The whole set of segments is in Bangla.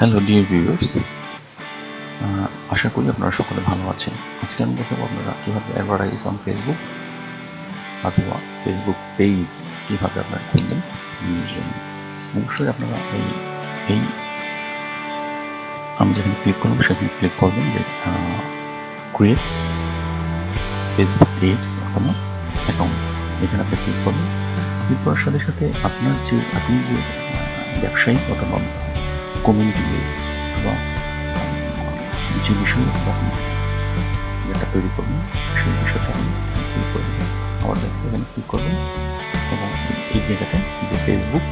হ্যালো ডিয়ার ভিউয়ার্স, আশা করি আপনারা সকলে ভালো আছেন। আজকে আমি দেখাবো আপনারা কীভাবে অ্যাডভার্টাইজ অন ফেসবুক অথবা ফেসবুক পেজ কীভাবে আপনারা খুলবেন। অবশ্যই আপনারা এই আমি যেখানে ক্লিক করলাম সেখানে ক্লিক করবেন যে ক্রিয়েট ফেসবুক পেজ অথবা অ্যাকাউন্ট, এখানে আপনি ক্লিক করবেন। ক্লিক করার সাথে সাথে আপনি যে ব্যবসায়িক অথবা কমিউনিটি বেস অথবা যে বিষয়ে আপনি যেটা তৈরি করবেন সেই বিষয়টা আপনি ক্লিক করে দেবেন। আবার এখানে ক্লিক করবেন এবং এই জায়গাতে যে ফেসবুক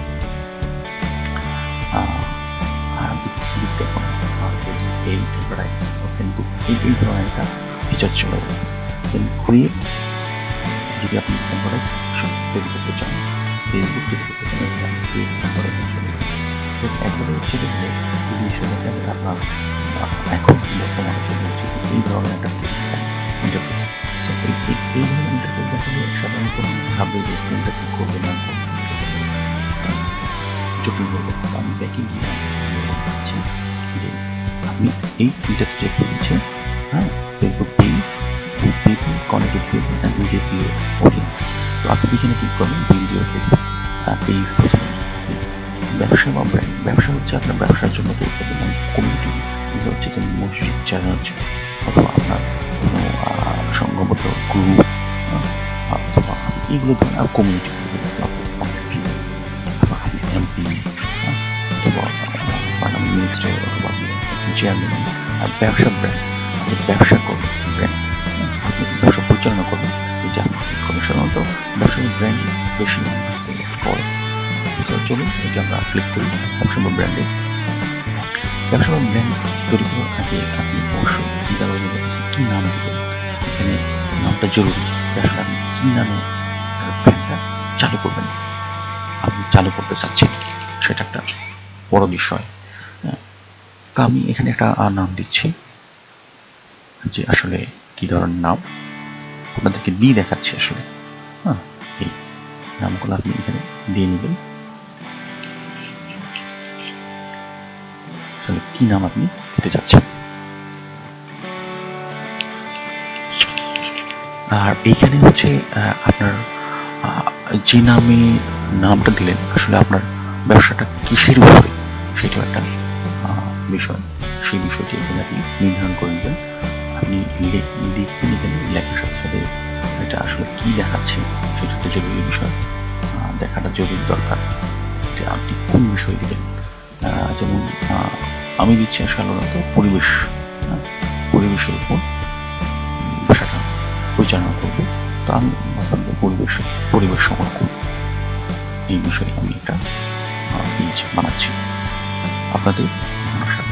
বিজ্ঞাপন ফেসবুক পেইড অ্যাডভার্টাইজ ফেসবুক এই ধরনের একটা ফিচার চলে যাবে। ক্রিয়েট যদি আপনি অ্যাডভার্টাইজ তৈরি করতে চান, ফেসবুক তৈরি করতে চান, ক্রিয়েট অ্যাডভার্টাইজ চলে যাবে। একবারে ছেড়ে দিলে এই বিষয়টাকে আপনার এখন বর্তমানে চলে হচ্ছে এই ধরনের একটা ইন্টারফেস। সো এই ধরনের ইন্টারফেস দেখালে সাধারণত ভাববে যে কোনটা কি করবে না জটিল হয়ে যাবে। আমি ব্যাকে গিয়ে বলছি যে আপনি এই তিনটা স্টেপ হচ্ছে Facebook page, people, connected people and engage your audience. তো আপনি এখানে ক্লিক করবেন বিল্ড ইউর ফেসবুক পেজ। প্রথমে ব্যবসা বা ব্র্যান্ড, ব্যবসা হচ্ছে আপনার ব্যবসার জন্য তৈরি করবেন, কমিউনিটি এগুলো হচ্ছে যেমন মসজিদ, চ্যানেল অথবা আপনার কোনো সংঘবদ্ধ গ্রুপ অথবা এগুলো ধরুন কমিউনিটি এমপি অথবা মিনিস্টার অথবা চেয়ারম্যান। আর ব্যবসা ব্র্যান্ড, আপনি ব্যবসা করবেন, ব্র্যান্ড আপনি ব্যবসা পরিচালনা করবেন, এই যে আপনি সিলেক্ট করবেন। সাধারণত ব্যবসায়ী ব্র্যান্ড বেশি সিলেক্ট করে। চলুন এই যে আমরা ক্লিক করি ব্যবসা বা ব্র্যান্ডে। ব্যবসা বা ব্র্যান্ড তৈরি করার আগে আপনি অবশ্যই কী নাম দেবেন, এখানে নামটা জরুরি। ব্যবসা আপনি কী নামে ব্র্যান্ডটা চালু করবেন, আপনি চালু করতে চাচ্ছেন সেটা একটা বড় বিষয়। তো আমি এখানে একটা নাম দিচ্ছি যে আসলে কি ধরনের নাম আপনাদেরকে দিয়ে দেখাচ্ছি আসলে। এই নামগুলো আপনি এখানে দিয়ে নেবেন, আসলে কি নাম আপনি দিতে চাচ্ছেন। আর এইখানে হচ্ছে আপনার যে নামটা দিলেন আসলে আপনার ব্যবসাটা কিসের উপরে সেটাও একটা বিষয়। সেই বিষয়টি এখানে আপনি নির্ধারণ করে নেবেন। আপনি লিখবেন এখানে, লেখার সাথে সাথে এটা আসলে কি দেখাচ্ছে সেটা একটা জরুরি বিষয়, দেখাটা জরুরি দরকার যে আপনি কোন বিষয় দিবেন। যেমন আমি দিচ্ছি সাধারণত পরিবেশের উপর ব্যবসাটা পরিচালনা করবো। তো আমি পরিবেশ সংরক্ষণ এই বিষয়ে আমি একটা পেজ বানাচ্ছি আপনাদের সাথে।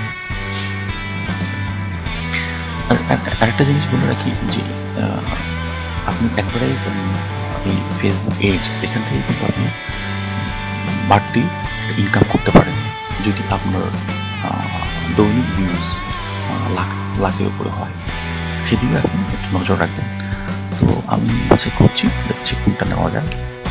আরেকটা জিনিস বলে রাখি যে আপনি অ্যাডভার্টাইজ এই ফেসবুক এডস এখান থেকে কিন্তু আপনি বাড়তি ইনকাম করতে পারেন যদি আপনার দৈনিক ভিউজ লাখের উপরে হয়, সেদিকে আপনি একটু নজর রাখবেন। তো আমি বাছাই করছি, দেখছি কোনটা নেওয়া যায়।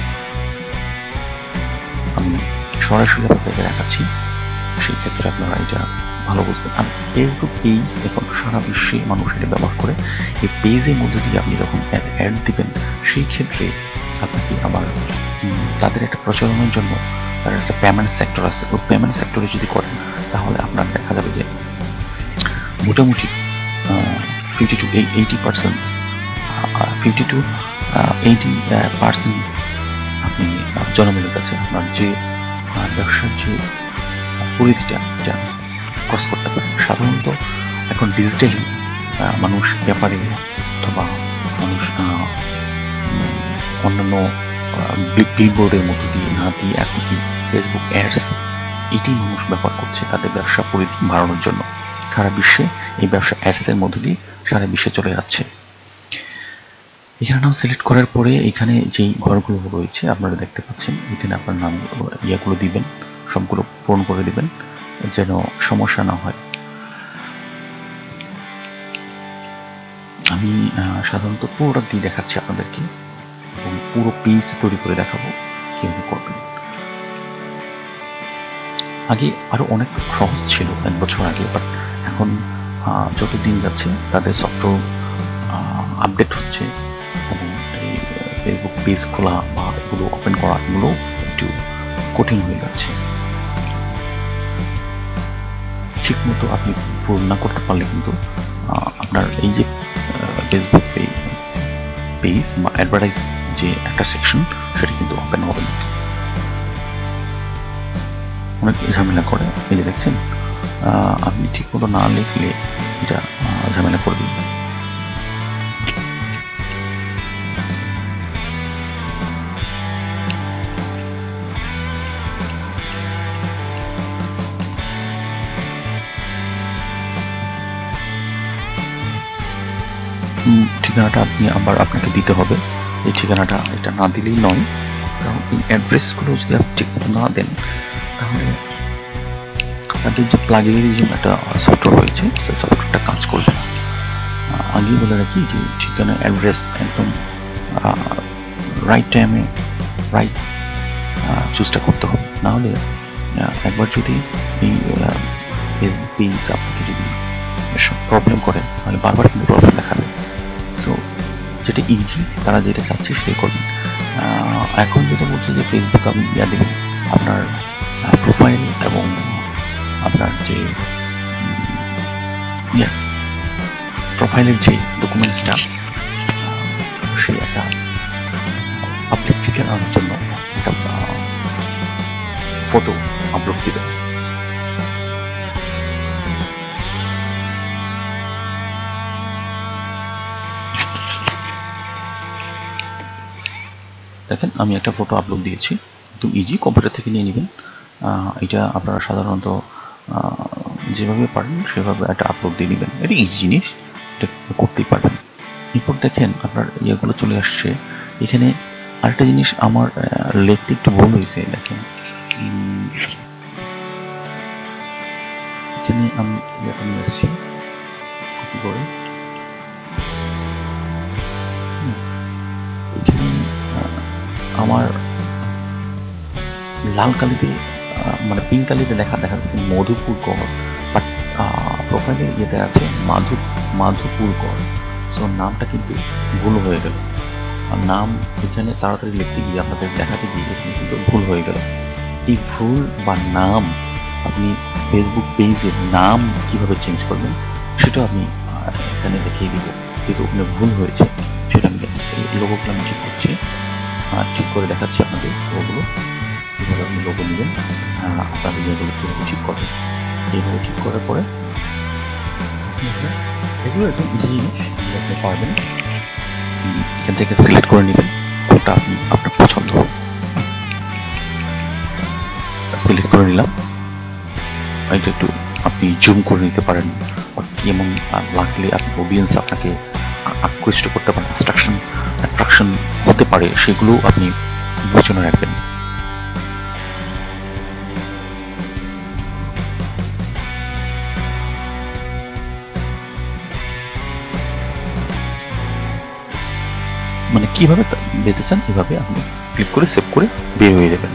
আমি সরাসরি আপনাদেরকে দেখাচ্ছি, সেই ক্ষেত্রে আপনারা এটা ভালো বুঝবেন। আর ফেসবুক পেজ এখন সারা বিশ্বে মানুষ এটা ব্যবহার করে। এই পেজের মধ্যে দিয়ে আপনি যখন অ্যাড দিবেন সেই ক্ষেত্রে আপনাকে আবার তাদের একটা প্রচারণার জন্য তার একটা পেমেন্ট সেক্টর আছে। ওই পেমেন্ট সেক্টরে যদি করেন তাহলে আপনার দেখা যাবে যে মোটামুটি 50 to 80% আপনি জনগণের কাছে আপনার যে ব্যবসার যে পরিধিটা এটা ক্রস করতে পারেন। সাধারণত এখন ডিজিটালি মানুষ ব্যাপারে অথবা মানুষ অন্যান্য বিলবোর্ডের মতো দিয়ে না দিয়ে এখন কি ফেসবুক অ্যাডস এটি মানুষ ব্যবহার করছে তাদের ব্যবসা পরিধি বাড়ানোর জন্য। সারা বিশ্বে এই ব্যবসা অ্যাডসের মধ্য দিয়ে সারা বিশ্বে চলে যাচ্ছে। এখানে নাম সিলেক্ট করার পরে এখানে যেই ঘরগুলো রয়েছে আপনারা দেখতে পাচ্ছেন, এখানে আপনার নাম ইয়াগুলো দিবেন, সবগুলো পূরণ করে দিবেন যেন সমস্যা না হয়। আমি সাধারণত পুরোটা দিয়ে দেখাচ্ছি আপনাদেরকে এবং পুরো পেজ তৈরি করে দেখাবো কিভাবে করবেন। আগে আরো অনেক সহজ ছিল 1 বছর আগে, বাট এখন যত দিন যাচ্ছে তাদের সফটওয়্যার আপডেট হচ্ছে এবং এই ফেসবুক পেজ খোলা বা এগুলো ওপেন করা এগুলো একটু কঠিন হয়ে যাচ্ছে। ঠিক মতো আপনি পূরণ না করতে পারলে কিন্তু আপনার এই যে ফেসবুক পেজ বা অ্যাডভার্টাইজ যে একটা সেকশন সেটা কিন্তু ওপেন হবে না, অনেক ঝামেলা করে। এই যে দেখছেন আপনি ঠিক মতো না লিখলে এটা ঝামেলা করে দিন। ঠিকানাটা আপনি আবার আপনাকে দিতে হবে। এই ঠিকানাটা এটা না দিলেই নয়, কারণ এই অ্যাড্রেসগুলো যদি আপনি ঠিকমতো না দেন তাহলে তাদের যে প্লাগিয়ারিজম একটা সফটওয়্যার রয়েছে সেই সফটওয়্যারটা কাজ করবে না। আগেই বলে রাখি যে ঠিকানা অ্যাড্রেস একদম রাইট টাইমে রাইট চুজটা করতে হবে, নাহলে একবার যদি এই ফেসবুক পেজ আপনাকে যদি প্রবলেম করে তাহলে বারবার কিন্তু প্রবলেম দেখাবে। সো যেটা ইজি, তারা যেটা চাচ্ছে সেটাই করবেন। এখন যেটা বলছে যে ফেসবুক আপনি দেবেন আপনার প্রোফাইল এবং আপনার যে প্রোফাইলের যে ডকুমেন্টসটা সেই একটা পাবলিক ফিগার আনার জন্য একটা ফটো আপলোড দেবেন। দেখেন আমি একটা ফটো আপলোড দিয়েছি, একদম ইজি, কম্পিউটার থেকে নিয়ে নেবেন। এটা আপনারা সাধারণত যেভাবে পারেন সেভাবে একটা আপলোড দিয়ে নেবেন, এটা ইজি জিনিস, এটা করতেই পারবেন। এরপর দেখেন আপনার ইয়েগুলো চলে আসছে। এখানে আরেকটা জিনিস আমার লিখতে একটু ভুল হয়েছে, দেখেন এখানে আমি ইয়েটা নিয়ে আসছি কপি করে, এখানে আমার লাল কালিতে মানে পিঙ্ক কালিতে দেখা যাচ্ছে মধুপুর গড়, বাট প্রোফাইলে ইয়েতে আছে মাধুপুর গড়। সো নামটা কিন্তু ভুল হয়ে গেল, আর নাম এখানে তাড়াতাড়ি লিখতে গিয়ে আপনাদের দেখাতে গিয়ে এখানে কিন্তু ভুল হয়ে গেল। এই ভুল বা নাম আপনি ফেসবুক পেজের নাম কিভাবে চেঞ্জ করবেন সেটা আমি এখানে দেখিয়ে দিব, যেহেতু ওখানে ভুল হয়েছে সেটা আমি লোগোগুলো আমি ঠিক করছি, ঠিক করে দেখাচ্ছি আপনাদের ওগুলো কীভাবে আপনি লোগো নেবেন, আপনাদের যেগুলো কীভাবে ঠিক করবেন। এইভাবে ঠিক করার পরে এগুলো একদম ইজি জিনিস, আপনি পারবেন। এখান থেকে সিলেক্ট করে নেবেন কোনটা আপনি আপনার পছন্দ হবে, সিলেক্ট করে নিলাম। এটা একটু আপনি জুম করে নিতে পারেন, কেমন লাগলে আপনি অডিয়েন্স আপনাকে আকৃষ্ট করতে পারেন, অ্যাট্রাকশন হতে পারে, সেগুলো আপনি বিবেচনা রাখবেন। মানে কিভাবে দিতে চান এভাবে আপনি ক্লিক করে সেভ করে বের হয়ে যাবেন।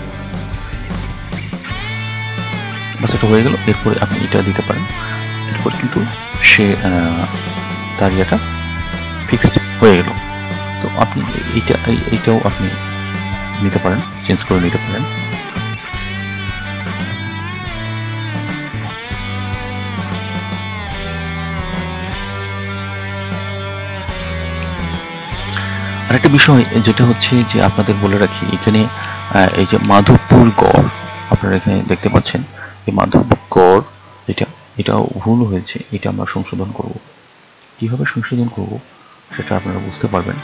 বাস এটা হয়ে গেল। এরপরে আপনি এটা দিতে পারেন, এরপর কিন্তু সে তার ইয়েটা ফিক্সড হয়ে গেল। তো আপনি এইটাও আপনি নিতে পারেন, চেঞ্জ করে নিতে পারেন। আরেকটা বিষয় যেটা হচ্ছে যে আপনাদের বলে রাখি, এখানে এই যে মাধবপুর গড় আপনারা এখানে দেখতে পাচ্ছেন, এই মাধবপুর গড় এটাও ভুল হয়েছে, এটা আমরা সংশোধন করব। কিভাবে সংশোধন করব সেটা আপনারা বুঝতে পারবেন,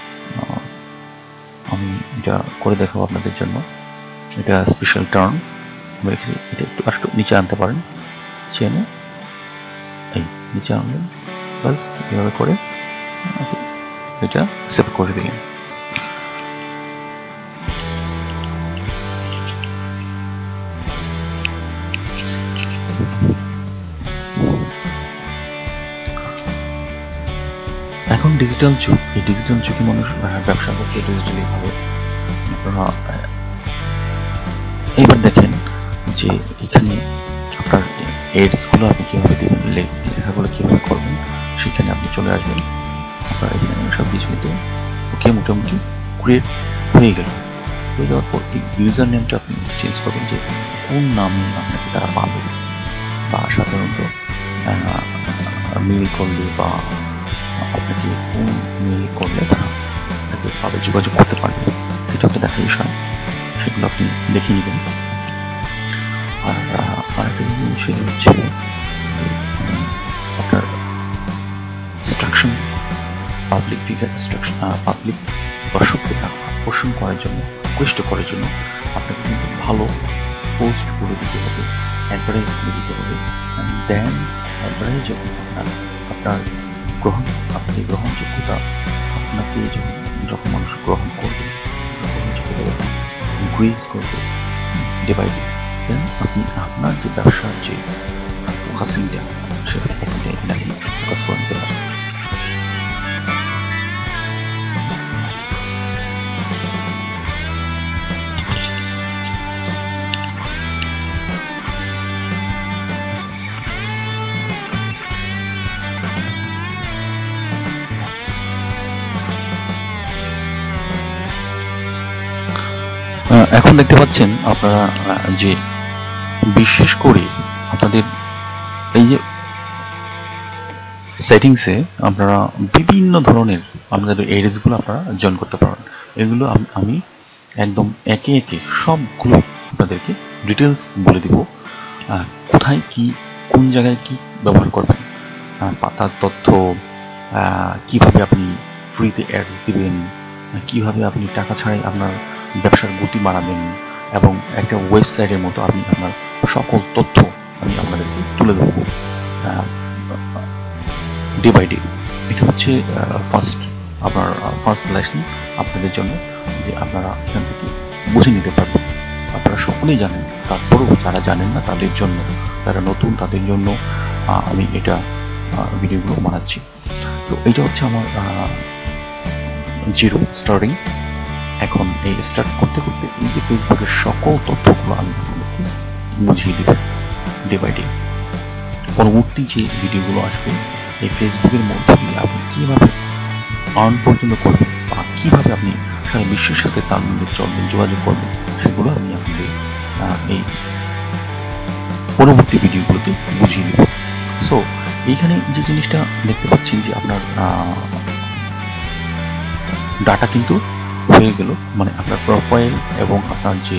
আমি এটা করে দেখাবো আপনাদের জন্য। এটা স্পেশাল টার্ম আমি রেখেছি, এটা একটু নিচে আনতে পারেন, চেনে এই নিচে আনলেন, বাস এভাবে করে এটা সেভ করে দিলেন। এখন ডিজিটাল যুগ, এই ডিজিটাল যুগে মানুষ ব্যবসা করছে ডিজিটালি ভাবে। আপনারা এইবার দেখেন যে এখানে আপনার এডসগুলো আপনি কীভাবে দেবেন, লেখাগুলো কীভাবে করবেন, সেখানে আপনি চলে আসবেন। আপনার এখানে সব কিছু কিন্তু ওকে মোটামুটি ক্রিয়েট হয়ে গেল। হয়ে যাওয়ার পর এই ইউজার নেমটা আপনি চেঞ্জ করবেন, যে কোন নাম আপনাকে তারা পাবে, বা সাধারণত মেল করলে বা আপনাকে কোন মেল করলে তারা আপনাকে পাবে, যোগাযোগ করতে পারবে, সেটা আপনার দেখার বিষয়। সেগুলো আপনি দেখে নেবেন। আর আরেকটা জিনিস সেটা হচ্ছে আপনার instruction, public figure instruction, public দর্শককে আকর্ষণ করার জন্য, আকৃষ্ট করার জন্য আপনাকে কিন্তু ভালো পোস্ট করে দিতে হবে, অ্যাডভার্টাইজ করে দিতে হবে। দেন অ্যাডভার্টাইজ যখন আপনার গ্রহণযোগ্যতা, আপনাকে যখন মানুষ গ্রহণ করবে, গ্রহণযোগ্যতা ইনক্রিজ করবে ডে বাই ডে, দেন আপনি আপনার যে ব্যবসার যে ফোকাসিংটা, সেই ফোকাসিংটা এখানে আপনি ফোকাস করে নিতে পারেন। এখন দেখতে পাচ্ছেন আপনারা যে বিশেষ করে আপনাদের এই যে সেটিংসে আপনারা বিভিন্ন ধরনের আপনাদের এরিয়াসগুলো আপনারা জয়েন করতে পারেন। এগুলো আমি একদম একে একে সবগুলো আপনাদেরকে ডিটেলস বলে দিব, কোথায় কি, কোন জায়গায় কি ব্যবহার করবেন, পাতার তথ্য, কিভাবে আপনি ফ্রিতে অ্যাডস দিবেন, কিভাবে আপনি টাকা ছাড়াই আপনার ব্যবসার গতি বাড়াবেন, এবং একটা ওয়েবসাইটের মতো আপনি আপনার সকল তথ্য আমি আপনাদেরকে তুলে দেবো ডে বাই ডে। এটা হচ্ছে ফার্স্ট লেসন আপনাদের জন্য, যে আপনারা এখান থেকে বুঝে নিতে পারবেন। আপনারা সকলেই জানেন, তারপরেও যারা জানেন না তাদের জন্য, যারা নতুন তাদের জন্য আমি এটা ভিডিওগুলো বানাচ্ছি। তো এটা হচ্ছে আমার জিরো স্টার্টিং। এখন এই স্টার্ট করতে করতে এই যে ফেসবুকের সকল তথ্যগুলো আমি আপনাদেরকে বুঝিয়ে দেব ডে বাই ডে। পরবর্তী যে ভিডিওগুলো আসবে এই ফেসবুকের মধ্যে দিয়ে আপনি কীভাবে আর্ন পর্যন্ত করবেন, বা কীভাবে আপনি সারা বিশ্বের সাথে তার মধ্যে চলবেন, যোগাযোগ করবেন, সেগুলো আমি আপনাদের এই পরবর্তী ভিডিওগুলোতে বুঝিয়ে দেব। সো এইখানে যে জিনিসটা দেখতে পাচ্ছেন যে আপনার ডাটা কিন্তু হয়ে গেল, মানে আপনার প্রোফাইল এবং আপনার যে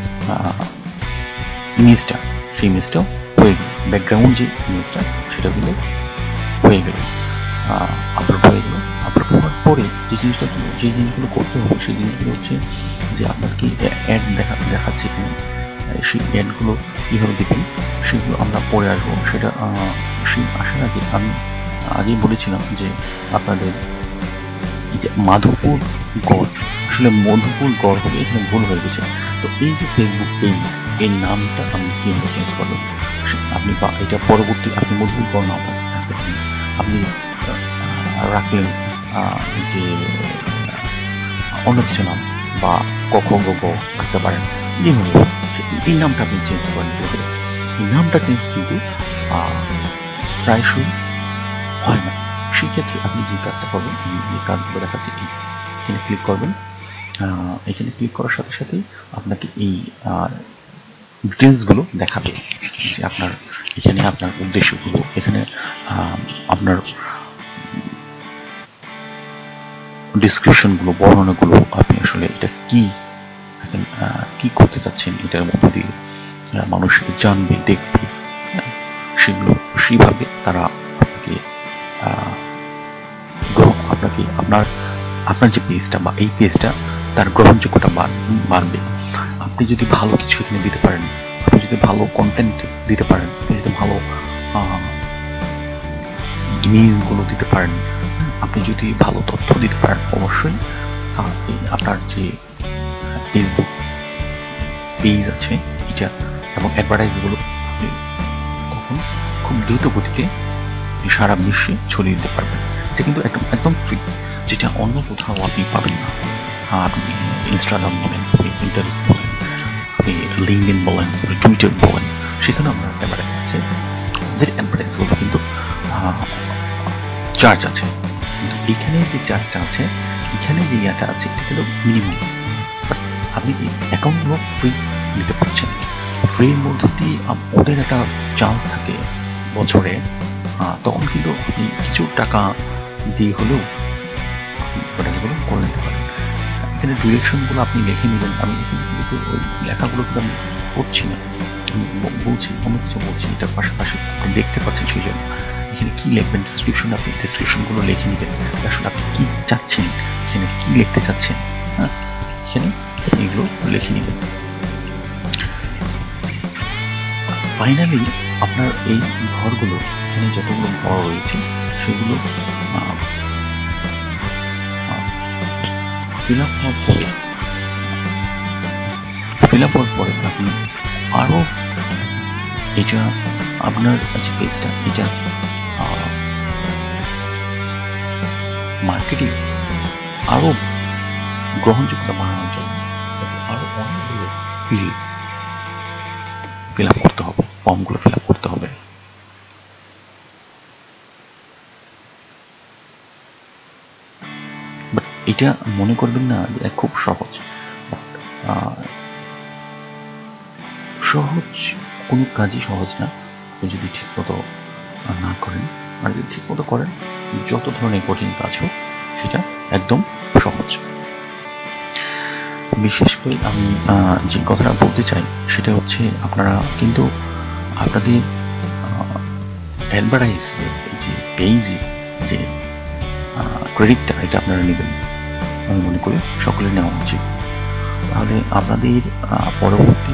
ইমেজটা, সেই ইমেজটাও হয়ে গেল, ব্যাকগ্রাউন্ড যে ইমেজটা সেটা কিন্তু হয়ে গেল, আপলোড হয়ে গেল। আপলোড হওয়ার পরে যে জিনিসগুলো করতে হবে, সেই জিনিসগুলো হচ্ছে যে আপনার কি অ্যাড দেখাচ্ছে এখানে, সেই অ্যাডগুলো কীভাবে দেবেন সেগুলো আমরা পরে আসবো। সেটা সেই আসার আগে আমি আগেই বলেছিলাম যে আপনাদের এই যে মাধবপুর গড়, আসলে মধুপুর গড় হবে, এখানে ভুল হয়ে গেছে। তো এই যে ফেসবুক পেজ, এই নামটা আমি কীভাবে চেঞ্জ করবো, আপনি বা এটা পরবর্তী আপনি মধুপুর গড় নাম থাকতে পারেন, আপনি রাখলেন যে অন্য কিছু নাম, বা ক রাখতে পারেন, যেভাবে এই নামটা আপনি চেঞ্জ করেন। এই নামটা চেঞ্জ কিন্তু প্রায়শই হয় না। সেক্ষেত্রে আপনি যে কাজটা করবেন, আমি এই কাজগুলো দেখাচ্ছি, এখানে ক্লিক করবেন। এখানে ক্লিক করার সাথে সাথেই আপনাকে এই ডিটেলসগুলো দেখাবে, যে আপনার এখানে আপনার উদ্দেশ্যগুলো, এখানে আপনার ডিসক্রিপশনগুলো, বর্ণনাগুলো, আপনি আসলে এটা কি করতে চাচ্ছেন, এটার মধ্যে দিয়ে মানুষ জানবে, দেখবে, সেগুলো সেইভাবে তারা আপনাকে আপনার যে পেজটা বা এই পেজটা তার গ্রহণযোগ্যতা বাড়বে। আপনি যদি ভালো কিছু এখানে দিতে পারেন, আপনি যদি ভালো কন্টেন্ট দিতে পারেন, আপনি যদি ভালো ইমেজগুলো দিতে পারেন, আপনি যদি ভালো তথ্য দিতে পারেন, অবশ্যই আপনার যে ফেসবুক পেজ আছে এটা এবং অ্যাডভার্টাইজগুলো আপনি তখন খুব দ্রুত গতিতে সারা বিশ্বে ছড়িয়ে দিতে পারবেন। এটা কিন্তু একদম ফ্রি, যেটা অন্য কোথাও আপনি পাবেন না। আপনি ইনস্টাগ্রাম বলেন, পিন্টারেস্ট বলেন, আপনি লিঙ্কডইন বলেন, টুইটার বলেন, সেখানে আপনার অ্যাডভার্টাইজ আছে, যে অ্যাডভার্টাইজগুলো কিন্তু চার্জ আছে। কিন্তু এখানে যে চার্জটা আছে, এখানে যে ইয়াটা আছে, এটা কিন্তু মিনিমাম। বাট আপনি কি অ্যাকাউন্টগুলো ফ্রি নিতে পারছেন। ফ্রির মধ্য দিয়ে ওদের একটা চান্স থাকে বছরে, তখন কিন্তু আপনি কিছু টাকা দিয়ে হলেও অ্যাডভার্টাইজগুলো করে নিতে পারেন। এখানে ডিরেকশনগুলো আপনি লিখে নেবেন। আমি এখানে কিন্তু ওই লেখাগুলো কিন্তু আমি করছি না, আমি বলছি অন্য কিছু বলছি, এটার পাশাপাশি আপনি দেখতে পাচ্ছেন। সেই জন্য এখানে কী লিখবেন, ডিসক্রিপশন, আপনি ডিসক্রিপশনগুলো লিখে নেবেন। আসলে আপনি কী চাচ্ছেন, এখানে কী লিখতে চাচ্ছেন, হ্যাঁ, এখানে আপনি এগুলো লিখে নেবেন। ফাইনালি আপনার এই ঘরগুলো, এখানে যতগুলো ঘর রয়েছে সেগুলো ফিল আপ হওয়ার পরে আপনি আরও এটা আপনার যে পেজটা, এটা মার্কেটিং আরও গ্রহণযোগ্যতা বাড়ানোর জন্য আরও অনেকগুলো ফিল আপ করতে হবে, ফর্মগুলো ফিল আপ করতে হবে। বাট এটা মনে করবেন না যে খুব সহজ। সহজ কোনো কাজই সহজ না, আপনি যদি ঠিকমতো না করেন। আর যদি ঠিকমতো করেন, যত ধরনের কঠিন কাজ হোক সেটা একদম সহজ। বিশেষ করে আমি যে কথাটা বলতে চাই সেটা হচ্ছে, আপনারা কিন্তু আপনাদের অ্যাডভার্টাইজ যে পেজে যে ক্রেডিটটা, এটা আপনারা নেবেন। আমি মনে করি সকলে নেওয়া উচিত। তাহলে আপনাদের পরবর্তী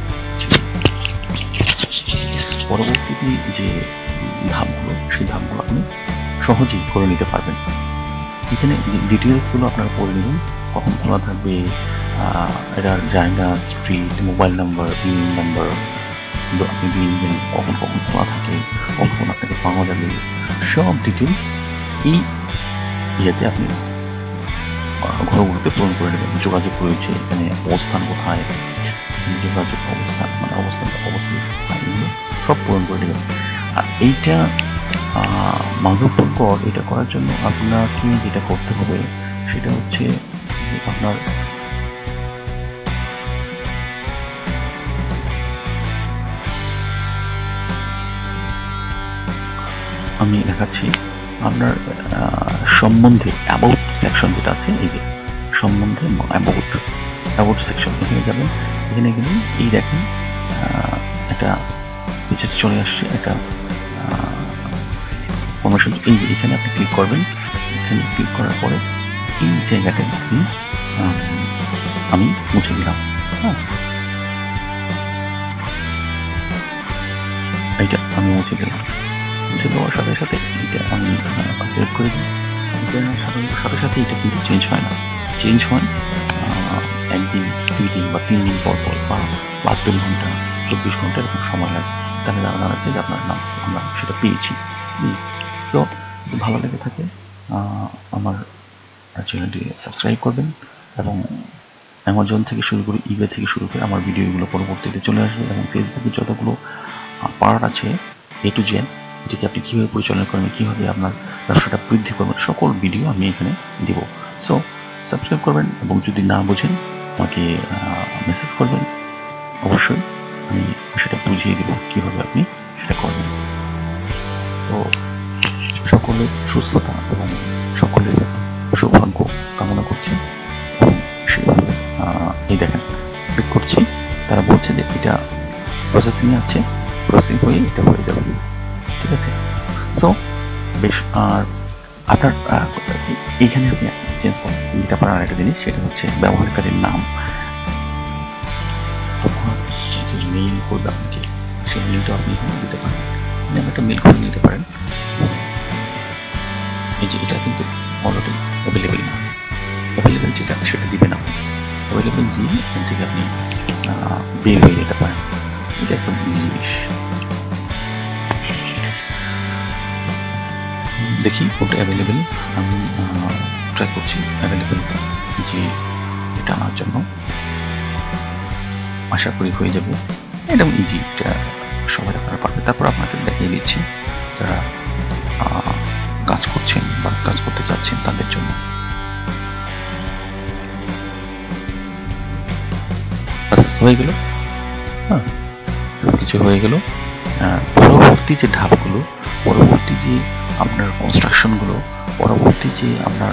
যে ধাপগুলো, সেই ধাপগুলো আপনি সহজেই করে নিতে পারবেন। এখানে ডিটেলসগুলো আপনারা পড়ে নেবেন, কখন খোলা থাকবে, এটার জায়গা, street, mobile number, email number আপনি দিয়ে নেবেন, কখন খোলা থাকে, কখন আপনাকে পাওয়া যাবে, সব ডিটেলস এই ইয়েতে আপনি ঘরগুলোতে পূরণ করে নেবেন। যোগাযোগ রয়েছে, এখানে অবস্থান কোথায়, যোগাযোগ অবস্থান মানে অবস্থানটা অবস্থিত এগুলো সব পূরণ করে নেবেন। আর এইটা মাধবপুর, এটা করার জন্য আপনাকে যেটা করতে হবে সেটা হচ্ছে আপনার আমি দেখাচ্ছি আপনার সম্বন্ধে অ্যাবাউট সেকশন যেটা আছে, এই যে সম্বন্ধে অ্যাবাউট সেকশন, এখানে যাবেন। এখানে গেলে এই দেখেন একটা পিছনে চলে আসছে একটা প্রমোশন। এই যে এখানে আপনি ক্লিক করবেন। এখানে ক্লিক করার পরে এই জায়গাটা আমি মুছে দিলাম। হ্যাঁ, এইটা আমি মুছে দিলাম। মুছে দেওয়ার সাথে সাথে এটা আমি সিলেক্ট করে দিই। সাথে সাথে এটা কিন্তু চেঞ্জ হয় না, চেঞ্জ হয় একদিন, 2 দিন বা 3 দিন পর বা 5 ঘন্টা, 24 ঘন্টা এরকম সময় লাগে। তাহলে দাঁড়াচ্ছে যে আপনার নাম আমরা সেটা পেয়েছি। সো যদি ভালো লেগে থাকে আমার চ্যানেলটি সাবস্ক্রাইব করবেন, এবং অ্যামাজন থেকে শুরু করে ইবে থেকে শুরু করে আমার ভিডিওগুলো পরবর্তীতে চলে আসবে। এবং ফেসবুকে যতগুলো পার্ট আছে A to Z, এটাকে আপনি কীভাবে পরিচালনা করবেন, কীভাবে আপনার ব্যবসাটা বৃদ্ধি করবেন, সকল ভিডিও আমি এখানে দেব। সো সাবস্ক্রাইব করবেন, এবং যদি না বোঝেন আমাকে মেসেজ করবেন, অবশ্যই আমি সেটা বুঝিয়ে দেব কীভাবে আপনি সেটা করবেন। তো সকলের সুস্থতা এবং সকলের সৌভাগ্য কামনা করছি। এবং সেভাবে এই দেখেন ক্লিক করছি, তারা বলছে যে এটা প্রসেসিংয়ে আছে, প্রসেসিং হয়ে এটা হয়ে যাবে। ঠিক আছে, সো বেশ। আর আপনার এইখানে আপনি চেঞ্জ করেন যেটা পারেন। আরেকটা জিনিস সেটা হচ্ছে ব্যবহারকারীর নাম, অথবা যে মেইল করবে আপনাকে, সেই মেইলটা আপনি এখানে দিতে পারেন। আপনি একটা মেইল করে নিতে পারেন। এই যে এটা কিন্তু অলরেডি অ্যাভেলেবেল না, অ্যাভেলেবেল যেটা সেটা দিবেন আপনি। অ্যাভেলেবেল দিয়ে এখান থেকে আপনি বের হয়ে যেতে পারেন। এটা একটা জিনিস। দেখি ওটা অ্যাভেলেবেল, আমি ট্রাই করছি অ্যাভেলেবেল যে এটা আনার জন্য। আশা করি হয়ে যাবে। একদম ইজি, এটা সবাই আপনারা পারবে। তারপর আপনাকে দেখিয়ে দিচ্ছি যারা কাজ করছেন বা কাজ করতে চাচ্ছেন তাদের জন্য। হয়ে গেল, হ্যাঁ, কিছু হয়ে গেল। পরবর্তী যে ধাপগুলো, পরবর্তী যে আপনার কনস্ট্রাকশনগুলো, পরবর্তী যে আপনার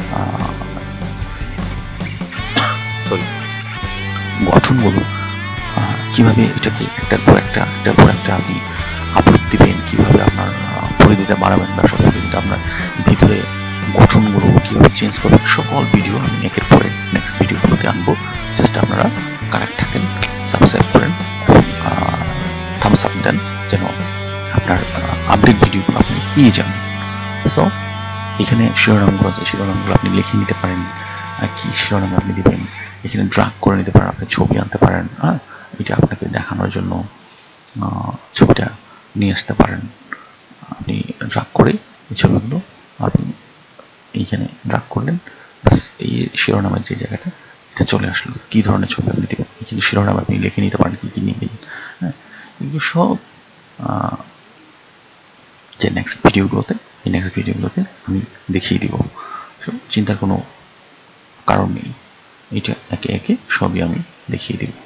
গঠনগুলো, কিভাবে এটাকে একটার পর একটা আপনি আপলোড দিবেন, কিভাবে আপনার পরিধিটা বাড়াবেন, ব্যবসা পরিধিটা আপনার ভিতরে গঠনগুলো কিভাবে চেঞ্জ করবেন, সকল ভিডিও আমি একের পরে নেক্সট ভিডিওগুলোতে আনবো। জাস্ট আপনারা কারেক্ট থাকেন, সাবস্ক্রাইব করেন এবং থামস আপ দেন যেন আপনার আপডেট ভিডিওগুলো আপনি পেয়ে যান। সো এখানে শিরোনামগুলো আছে, শিরোনামগুলো আপনি লিখে নিতে পারেন, কি শিরোনাম আপনি দিবেন, এখানে ড্রাগ করে নিতে পারেন, আপনি ছবি আনতে পারেন, হ্যাঁ, এটা আপনাকে দেখানোর জন্য ছবিটা নিয়ে আসতে পারেন। আপনি ড্রাগ করে এই ছবিগুলো আপনি এইখানে ড্রাগ করলেন, বাস এই শিরোনামের যে জায়গাটা এটা চলে আসলো, কি ধরনের ছবি আপনি দেবেন, এখানে শিরোনাম আপনি লিখে নিতে পারেন, কি কি নেবেন। হ্যাঁ, এগুলো সব যে নেক্সট ভিডিওগুলোতে, এই নেক্সট ভিডিওগুলোতে আমি দেখিয়ে দিব। চিন্তার কোনো কারণ নেই, এটা একে একে সবই আমি দেখিয়ে দিব।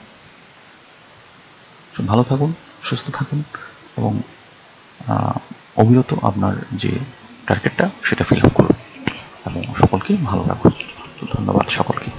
ভালো থাকুন, সুস্থ থাকুন এবং অবিরত আপনার যে টার্গেটটা সেটা ফিল আপ করুন এবং সকলকে ভালো রাখুন। ধন্যবাদ সকলকে।